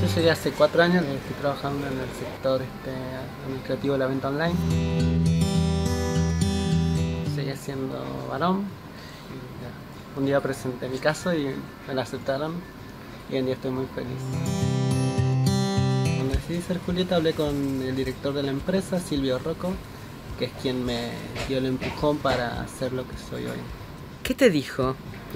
llegué hace 4 años, estoy trabajando en el sector administrativo de la venta online. Seguí siendo varón. Y, un día presenté mi caso y me lo aceptaron y hoy en día estoy muy feliz. Cuando decidí ser Julieta hablé con el director de la empresa, Silvio Rocco, que es quien me dio el empujón para hacer lo que soy hoy. ¿Qué te dijo?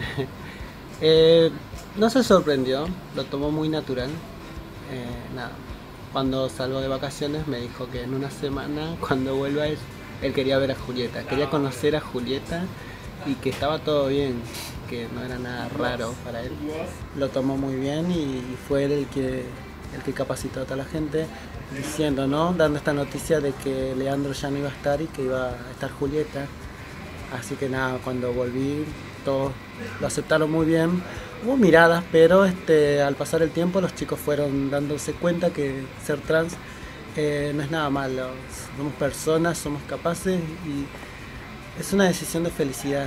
No se sorprendió, lo tomó muy natural. Nada. Cuando salgo de vacaciones me dijo que en una semana, cuando vuelva él quería ver a Julieta, quería conocer a Julieta y que estaba todo bien, que no era nada raro para él. Lo tomó muy bien y fue él el que capacitó a toda la gente diciendo, ¿no? Dando esta noticia de que Leandro ya no iba a estar y que iba a estar Julieta. Así que nada, cuando volví todos lo aceptaron muy bien. Hubo miradas, pero al pasar el tiempo los chicos fueron dándose cuenta que ser trans no es nada malo. Somos personas, somos capaces y es una decisión de felicidad.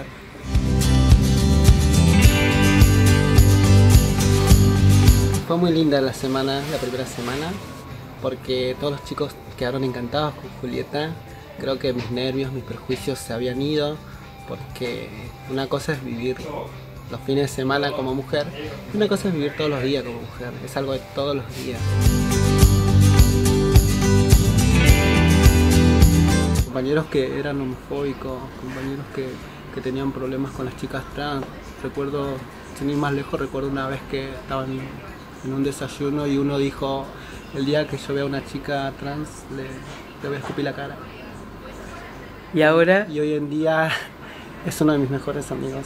Fue muy linda la primera semana, porque todos los chicos quedaron encantados con Julieta. Creo que mis nervios, mis prejuicios se habían ido, porque una cosa es vivir los fines de semana como mujer y una cosa es vivir todos los días como mujer. Es algo de todos los días. Compañeros que eran homofóbicos, compañeros que tenían problemas con las chicas trans. Recuerdo, sin ir más lejos, recuerdo una vez que estaban en un desayuno y uno dijo, el día que yo vea a una chica trans le voy a escupir la cara. ¿Y ahora? Y hoy en día es uno de mis mejores amigos.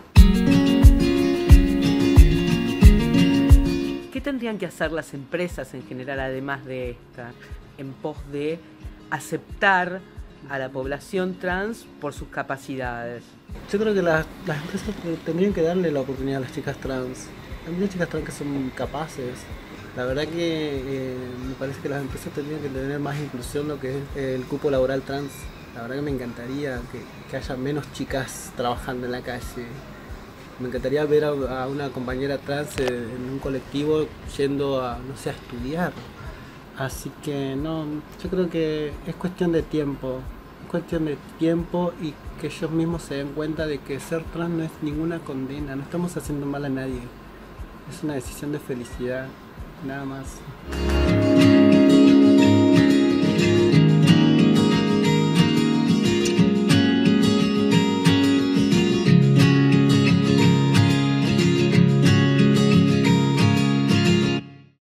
¿Qué tendrían que hacer las empresas en general, además de esta, en pos de aceptar a la población trans por sus capacidades? Yo creo que las empresas tendrían que darle la oportunidad a las chicas trans. Hay muchas chicas trans que son capaces. La verdad que me parece que las empresas tendrían que tener más inclusión lo que es el cupo laboral trans. La verdad que me encantaría que haya menos chicas trabajando en la calle. Me encantaría ver a una compañera trans en un colectivo yendo a, no sé, a estudiar. Así que no, yo creo que es cuestión de tiempo. Es cuestión de tiempo y que ellos mismos se den cuenta de que ser trans no es ninguna condena. No estamos haciendo mal a nadie. Es una decisión de felicidad, nada más.